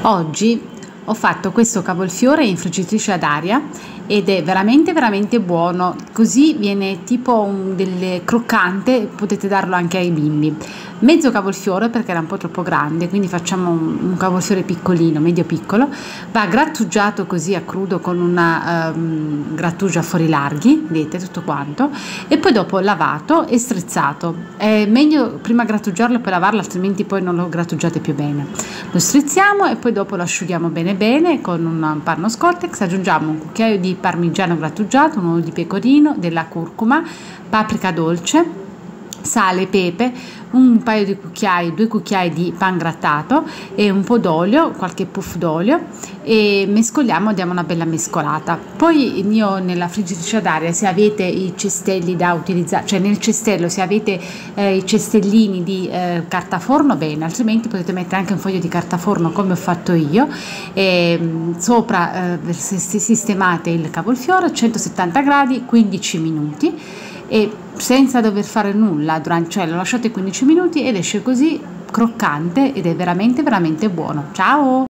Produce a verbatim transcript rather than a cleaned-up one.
Oggi ho fatto questo cavolfiore in friggitrice ad aria ed è veramente veramente buono, così viene tipo un del croccante, potete darlo anche ai bimbi. Mezzo cavolfiore perché era un po' troppo grande, quindi facciamo un, un cavolfiore piccolino, medio piccolo. Va grattugiato così a crudo con una um, grattugia a fori larghi, vedete tutto quanto, e poi dopo lavato e strizzato. È meglio prima grattugiarlo e poi lavarlo, altrimenti poi non lo grattugiate più bene. Lo strizziamo e poi dopo lo asciughiamo bene bene con un panno Scottex. Aggiungiamo un cucchiaio di parmigiano grattugiato, un uovo di pecorino, della curcuma, paprika dolce, sale, pepe, un paio di cucchiai, due cucchiai di pan grattato e un po' d'olio, qualche puff d'olio, e mescoliamo, diamo una bella mescolata. Poi io nella friggitrice ad aria, se avete i cestelli da utilizzare, cioè nel cestello se avete eh, i cestellini di eh, carta forno, bene, altrimenti potete mettere anche un foglio di carta forno come ho fatto io, e sopra eh, sistemate il cavolfiore a centosettanta gradi quindici minuti, e senza dover fare nulla durante, cioè lo lasciate quindici minuti ed esce così croccante ed è veramente veramente buono. Ciao!